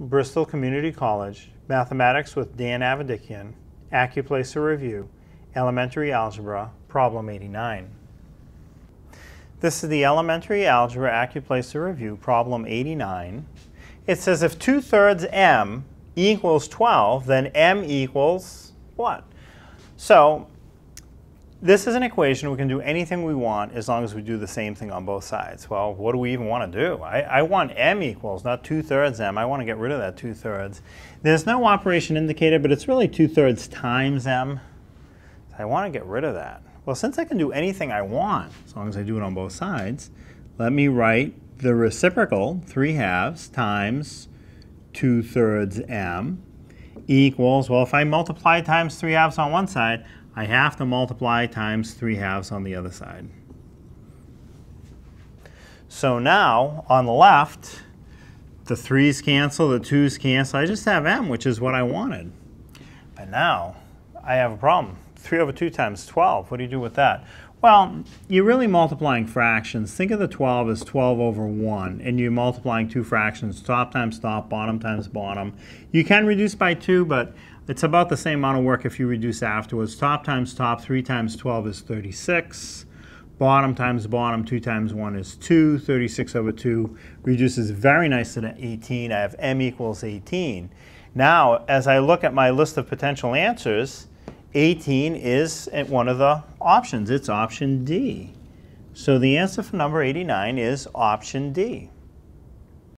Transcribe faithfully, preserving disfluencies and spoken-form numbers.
Bristol Community College, Mathematics with Dan Avedikian, ACCUPLACER Review, Elementary Algebra, Problem eighty-nine. This is the Elementary Algebra ACCUPLACER Review, Problem eighty-nine. It says if two thirds m equals twelve, then m equals what? So this is an equation. We can do anything we want as long as we do the same thing on both sides. Well, what do we even want to do? I, I want m equals, not two thirds m. I want to get rid of that two thirds. There's no operation indicated, but it's really two thirds times m. So I want to get rid of that. Well, since I can do anything I want, as long as I do it on both sides, let me write the reciprocal, three halves, times two thirds m equals, well, if I multiply times three halves on one side, I have to multiply times three halves on the other side. So now, on the left, the threes cancel, the twos cancel. I just have m, which is what I wanted. But now, I have a problem. three over two times twelve. What do you do with that? Well, you're really multiplying fractions. Think of the twelve as twelve over one, and you're multiplying two fractions, top times top, bottom times bottom. You can reduce by two, but it's about the same amount of work if you reduce afterwards. Top times top, three times twelve is thirty-six. Bottom times bottom, two times one is two. thirty-six over two reduces very nicely to eighteen. I have m equals eighteen. Now, as I look at my list of potential answers, eighteen is one of the options. It's option D. So the answer for number eighty-nine is option D.